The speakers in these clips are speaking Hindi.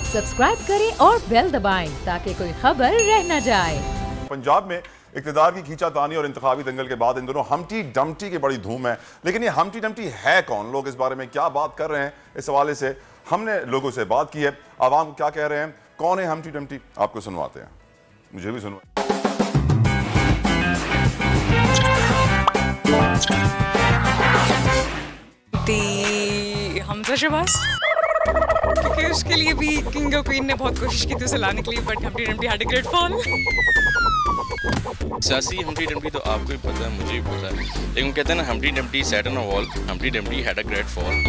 सब्सक्राइब करें और बेल दबाएं ताकि कोई खबर रह न जाए। पंजाब में इक़्तिदार की खींचातानी और इंतखाबी दंगल के बाद इन दोनों हम्टी डम्टी की बड़ी धूम है। लेकिन ये हम्टी डम्टी है कौन, लोग इस बारे में क्या बात कर रहे हैं, इस हवाले से हमने लोगों से बात की है। आवाम क्या कह रहे हैं, कौन है हम्टी डम्टी, आपको सुनवाते हैं। मुझे भी सुनवा। हमजा शहबाज, क्योंकि उसके लिए भी किंग और क्वीन ने बहुत कोशिश की थी उसे लाने के लिए, but Humpty Dumpty had a great fall. सियासी हम्टी डम्टी तो आपको ही पता है, मुझे भी पता है, लेकिन कहते हैं ना Humpty Dumpty sat on a wall, Humpty Dumpty had a great fall.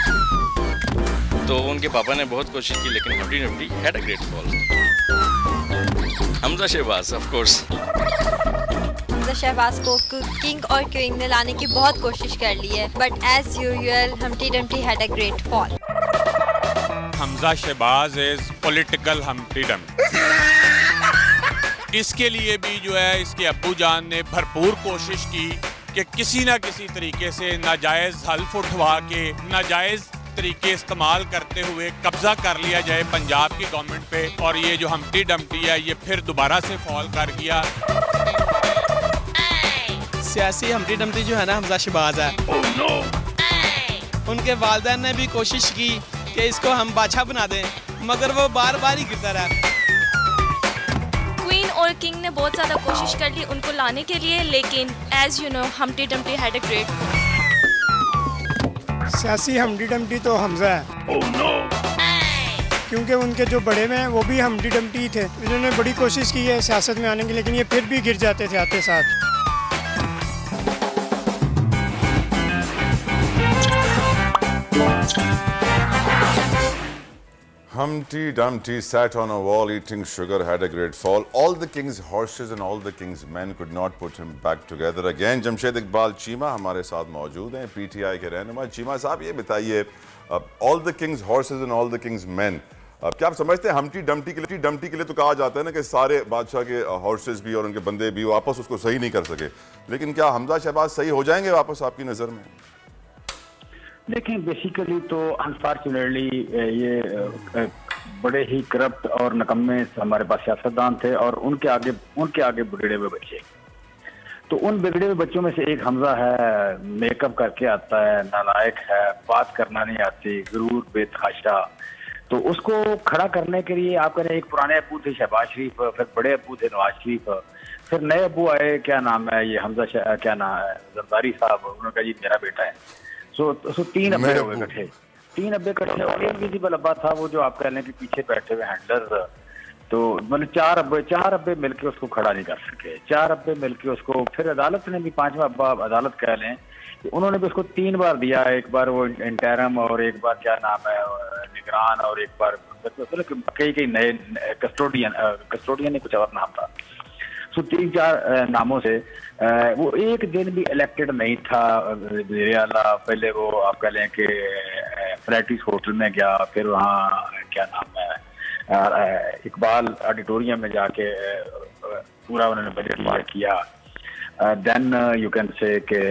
तो उनके पापा ने बहुत कोशिश की लेकिन Humpty Dumpty had a great fall. Hamza Shahbaz of course. Hamza Shahbaz को किंग और क्वीन ने लाने की बहुत कोशिश कर ली है, but as usual Humpty Dumpty had a great fall. Hamza Shahbaz is political Humpty Dumpty. इसके लिए भी जो है इसके अब्बू जान ने भरपूर कोशिश की कि किसी ना किसी तरीके से नाजायज हल्फ उठवा के नाजायज तरीके इस्तेमाल करते हुए कब्जा कर लिया जाए पंजाब की गवर्नमेंट पे, और ये जो हम्टी डम्टी है ये फिर दोबारा से फॉल कर गया। सियासी हम्टी डम्टी जो है ना हमजा शहबाज है। उनके वालिदैन ने भी कोशिश की कि इसको हम बादशाह बना दें, मगर वो बार बार ही गिरता रहा। क्वीन और किंग ने बहुत ज़्यादा कोशिश कर ली उनको लाने के लिए, लेकिन as you know Humpty Dumpty had a great. सियासी हम्टी डम्टी तो हमजा है। क्योंकि उनके जो बड़े में वो भी हम्टी डम्टी थे। इन्होंने बड़ी कोशिश की है सियासत में आने की, लेकिन ये फिर भी गिर जाते थे आते साथ। Humpty Dumpty sat on a wall eating sugar, had a great fall. All the king's horses and all the king's men could not put him back together again. Jamshed Iqbal Cheema हमारे साथ मौजूद हैं, PTI के रहनुमा। चीमा साहब ये बताइए, all the king's horses and all the king's men, क्या आप समझते हैं हम्टी डम्टी के लिए तो कहा जाता है ना कि सारे बादशाह के हॉर्सेस भी और उनके बंदे भी वापस उसको सही नहीं कर सके, लेकिन क्या हमजा शहबाज सही हो जाएंगे वापस आपकी नज़र में? देखें, बेसिकली तो अनफॉर्चुनेटली ये बड़े ही करप्ट और नकम्मे हमारे पास सियासतदान थे, और उनके आगे बिगड़े हुए बच्चे। तो उन बिगड़े हुए बच्चों में से एक हमजा है, मेकअप करके आता है, नालायक है, बात करना नहीं आती, गुरूर बेतहाशा। तो उसको खड़ा करने के लिए आप कह रहे हैं, एक पुराने अब्बू थे शहबाज शरीफ, फिर बड़े अब्बू थे नवाज शरीफ, फिर नए अब्बू आए, क्या नाम है ये हमजा, क्या नाम है, जरदारी साहब। उन्होंने कहा जी मेरा बेटा है। सो तीन अब्बे हो गए इकट्ठे, तीन अब्बे इकट्ठे, और इनविजिबल अब्बा था वो जो आप कह लें कि पीछे बैठे हुए हैंडलर। तो मतलब चार अब्बे मिलके उसको खड़ा नहीं कर सके। चार अब्बे मिलके उसको, फिर अदालत ने भी, पांचवा अब्बा अदालत कह लें, उन्होंने भी उसको 3 बार दिया। एक बार वो इंटरम, और एक बार क्या नाम है निगरान, और एक बार कई नए कस्टोडियन ने कुछ और नाम था। सो 3-4 नामों से वो एक दिन भी इलेक्टेड नहीं था वज़ीर आला। पहले वो आप कह लें कि फ्लैटिस होटल में गया, फिर वहाँ क्या नाम है इकबाल ऑडिटोरियम में जाके पूरा उन्होंने बजट पार किया। देन यू कैन से कि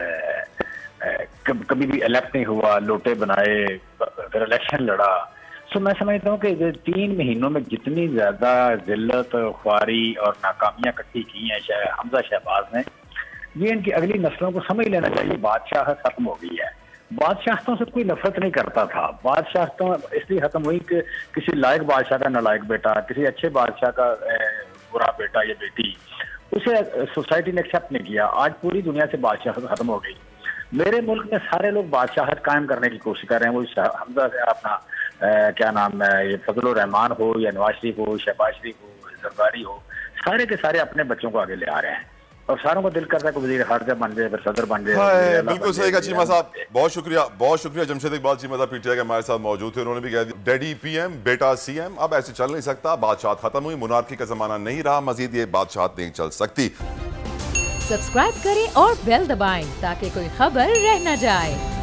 कभी भी इलेक्ट नहीं हुआ, लोटे बनाए, फिर इलेक्शन लड़ा। सो मैं समझता हूँ कि 3 महीनों में जितनी ज्यादा जिल्लत, ख्वारी और नाकामियां इकट्ठी की हैं हमजा शहबाज ने, ये इनकी अगली नस्लों को समझ लेना चाहिए। बादशाह खत्म हो गई है। बादशाहतों से कोई नफरत नहीं करता था। बादशाहतों इसलिए खत्म हुई कि किसी लायक बादशाह का नालायक बेटा, किसी अच्छे बादशाह का बुरा बेटा या बेटी, उसे सोसाइटी ने एक्सेप्ट नहीं किया। आज पूरी दुनिया से बादशाहत खत्म हो गई। मेरे मुल्क में सारे लोग बादशाहत कायम करने की कोशिश कर रहे हैं। वो हमजा से अपना क्या नाम है ये फजल रहमान हो या नवाज शरीफ हो, शहबाज शरीफ हो, जरदारी हो, सारे के सारे अपने बच्चों को आगे ले आ रहे हैं, और सारों को दिल करता है कि वज़ीर खारजा बन जाए, फिर सदर बन जाए। बिल्कुल सही कहा चीमा साहब, बहुत शुक्रिया। जमशेद इकबाल चीमा साहब PTI के हमारे साथ मौजूद थे। उन्होंने भी कह दिया डैडी PM बेटा CM। अब ऐसे चल नहीं सकता, बादशाहत खत्म हुई, मुनार्की का जमाना नहीं रहा, मजीद ये बादशाहत नहीं चल सकती। सब्सक्राइब करें और बेल दबाएं ताकि कोई खबर रह न जाए।